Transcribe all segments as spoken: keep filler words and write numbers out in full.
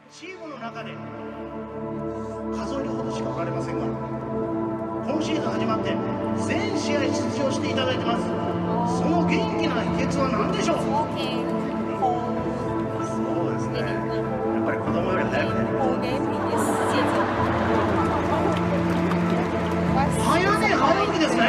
チームの中で数えるほどしかおられませんが、今シーズン始まって全試合出場していただいてます。その元気な秘訣は何でしょう？そうですね、やっぱり子供より早くね。早寝早起きですね。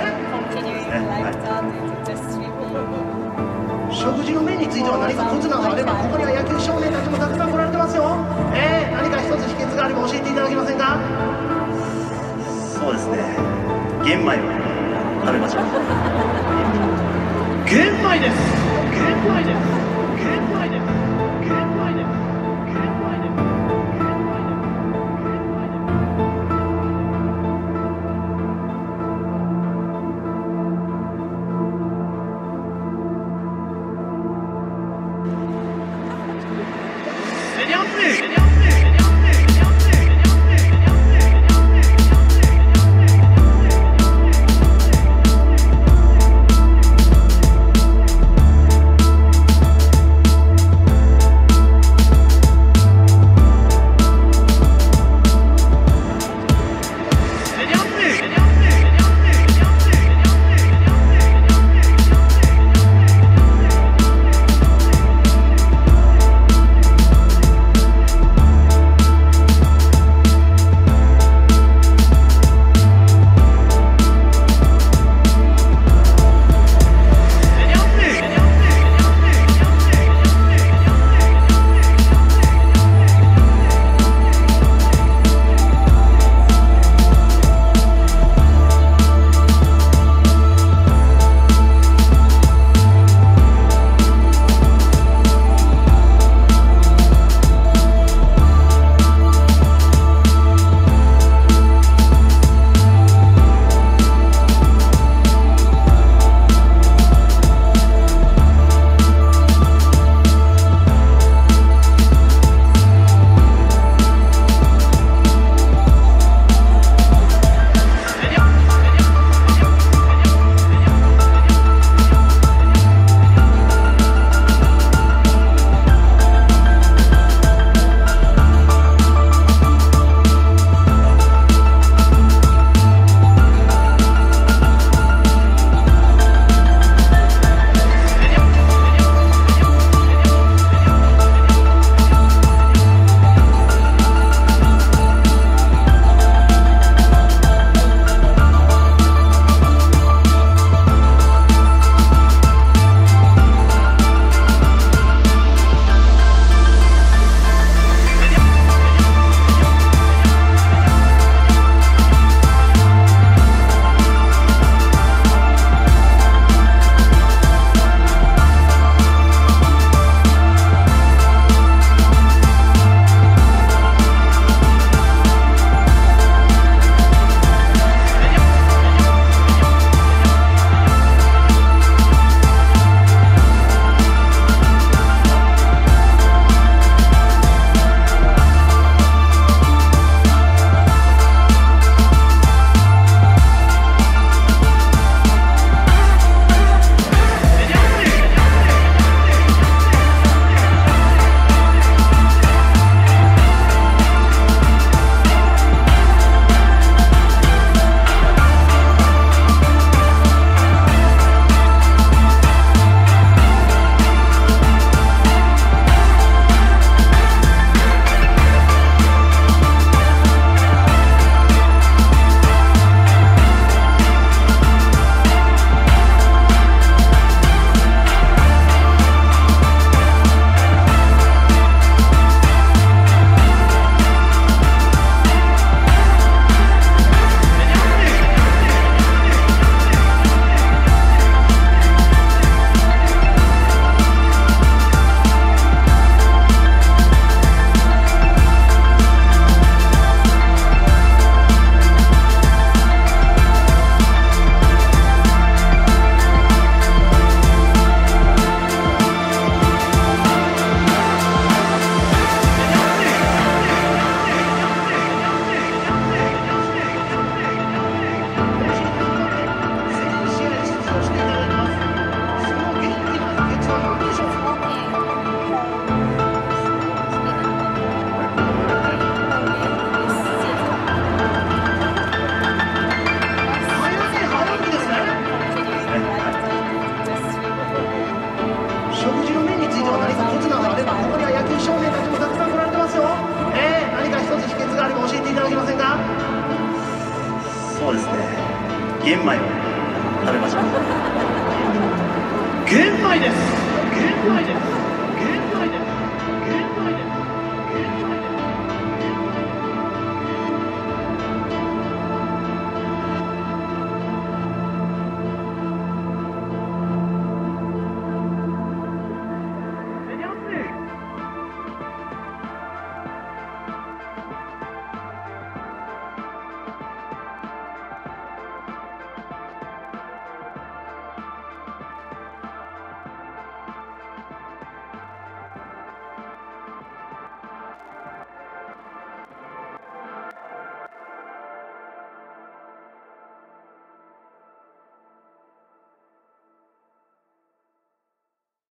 食事の面については何かコツなどあれば、ここには野球少年たちもたくさん来られてますよ。えー、何か一つ秘訣があれば教えていただけませんか？そうですね、玄米を食べましょう。玄米です。玄米です。玄米です。玄米です。玄米です。 玄米を食べましょう。玄米です。玄米です。